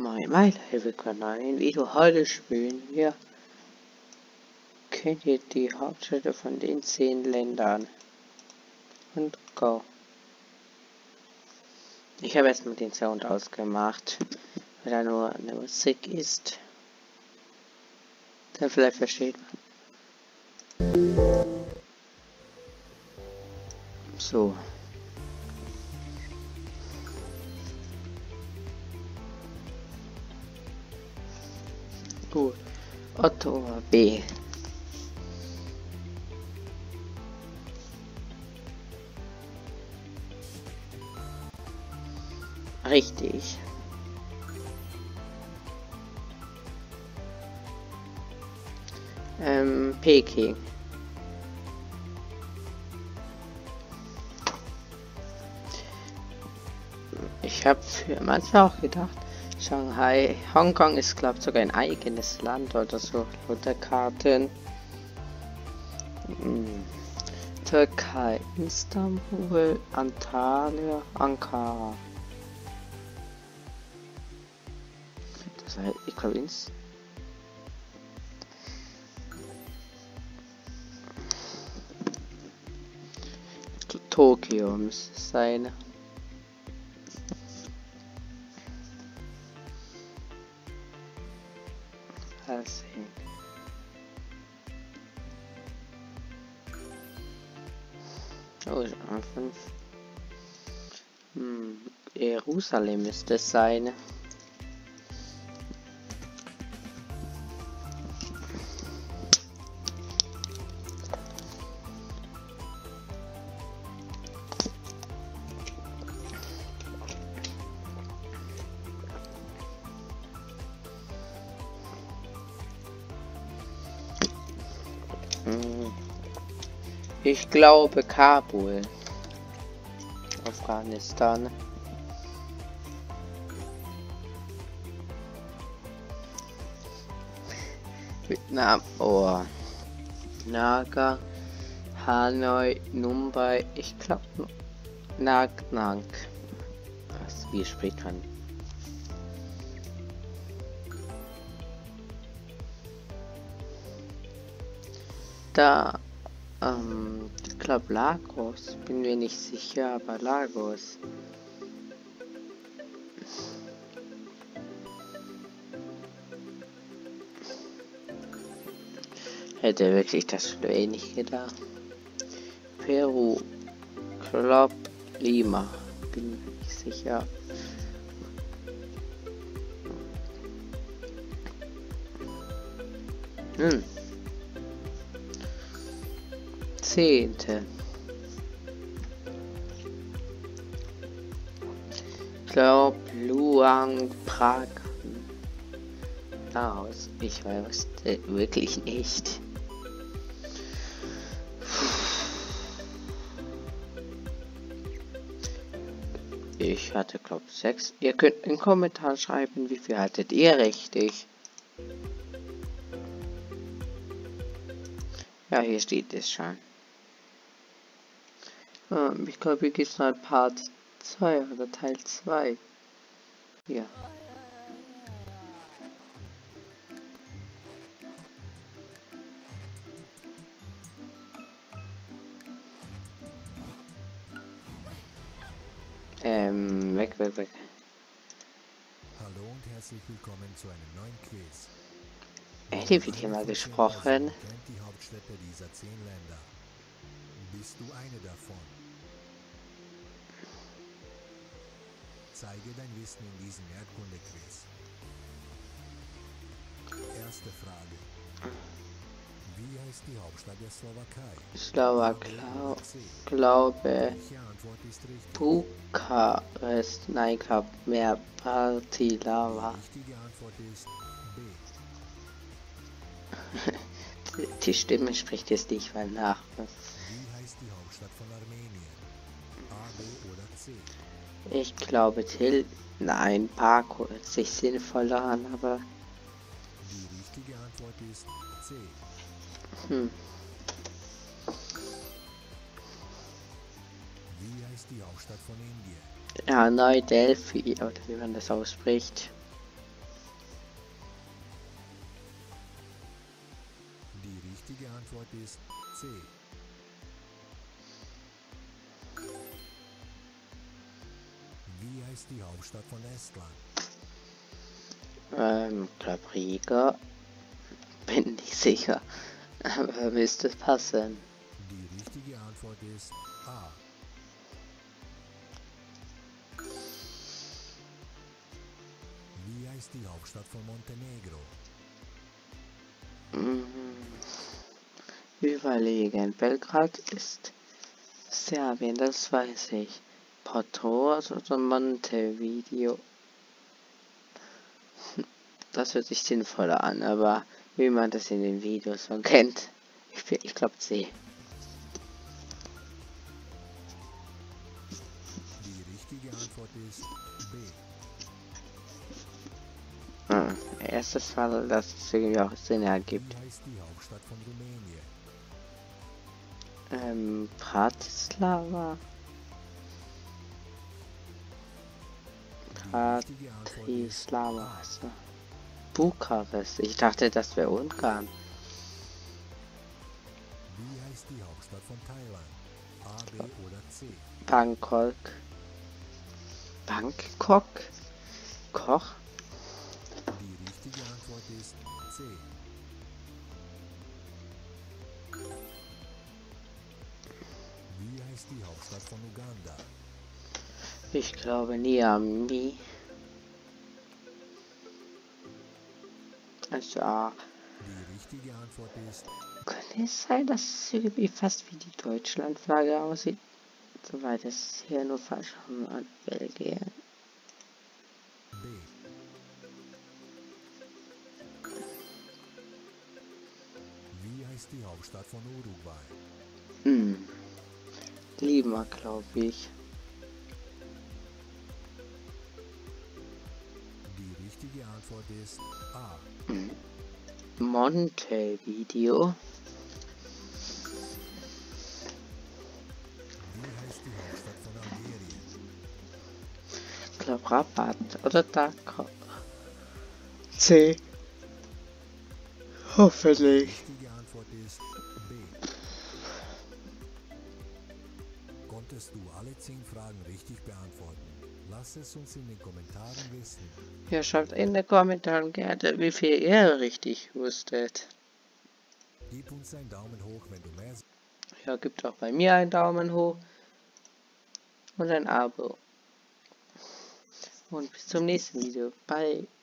Mein Level-Kanal. In Video heute spielen wir. Kennt ihr die Hauptstädte von den 10 Ländern? Und go. Ich habe erstmal den Sound ausgemacht, weil da nur eine Musik ist. Dann vielleicht versteht man. So. Gut. Otto B. Richtig. Peking. Ich habe für manchmal auch gedacht, Shanghai, Hongkong ist glaube ich sogar ein eigenes Land oder so, laut der Karten. Türkei, Istanbul, Antalya, Ankara. Das heißt, ich glaube Tokio müsste es sein. Oh, 5. Jerusalem müsste es sein. Ich glaube Kabul. Afghanistan. Vietnam. Oh. Naga. Hanoi. Mumbai. Ich glaube Nang. Wie spricht man? Da. Ich glaube Lagos, bin mir nicht sicher, aber Lagos. Hätte wirklich das schon wenig gedacht. Peru, glaub Lima, bin mir nicht sicher. Zehnte. Ich glaube Luang Prag. Aus. Ich weiß wirklich nicht. Ich hatte glaube 6. Ihr könnt in den Kommentaren schreiben, wie viel hattet ihr richtig. Ja, hier steht es schon. Ich glaube, hier gibt es noch Part 2 oder Teil 2. Ja. Weg. Hallo und herzlich willkommen zu einem neuen Quiz. Eddie wird hier mal gesprochen. Kennt die Hauptstädte dieser 10 Länder. Bist du eine davon? Zeige dein Wissen in diesem Erdkunde-Quiz. Erste Frage. Wie heißt die Hauptstadt der Slowakei? Glaube Welche Antwort ist richtig? Bukarest. Nein, ich glaube mehr Bratislava. Die richtige Antwort ist B. Die Stimme spricht jetzt nicht mal nach. Wie heißt die Hauptstadt von Armenien? A, B oder C? Ich glaube Nein, Baku hört sich sinnvoller an, aber... Die richtige Antwort ist C. Wie heißt die Hauptstadt von Indien? Ja, Neu-Delphi, oder wie man das ausspricht. ist C. Wie heißt die Hauptstadt von Estland? Glaub Riga. Bin nicht sicher. Aber müsste passen. Die richtige Antwort ist A. Wie heißt die Hauptstadt von Montenegro? Überlegen. Belgrad ist Serbien, das weiß ich. Porto oder Montevideo. Das hört sich sinnvoller an, aber wie man das in den Videos so kennt. Ich glaube C. Die richtige Antwort ist B. Erstes Fall, dass es irgendwie auch Sinn ergibt. Wie heißt die Hauptstadt von Rumänien? Bratislava. Die richtige Antwort ist Bratislava. So. Bukarest. Ich dachte, das wäre Ungarn. Wie heißt die Hauptstadt von Thailand? A, B oder C? Bangkok. Bangkok? Koch? Die richtige Antwort ist C. Wie heißt die Hauptstadt von Uganda? Ich glaube Niamey. Also A. Die richtige Antwort ist Könnte es sein, dass es irgendwie fast wie die Deutschlandflagge aussieht? Soweit es hier nur falsch an Belgien. B. Wie heißt die Hauptstadt von Uruguay? Lima, glaube ich. Die richtige Antwort ist A. Montevideo. Wie heißt die Hauptstadt von Algerien? Ich glaube Rabat oder Dakar. C. Hoffentlich. Die richtige Antwort ist B. Konntest du alle 10 Fragen richtig beantworten? Lass es uns in den Kommentaren wissen. Ja, schreibt in den Kommentaren gerne, wie viel ihr richtig wusstet. Gib uns einen Daumen hoch, wenn du mehr... Ja, gibt auch bei mir einen Daumen hoch und ein Abo. Und bis zum nächsten Video. Bye.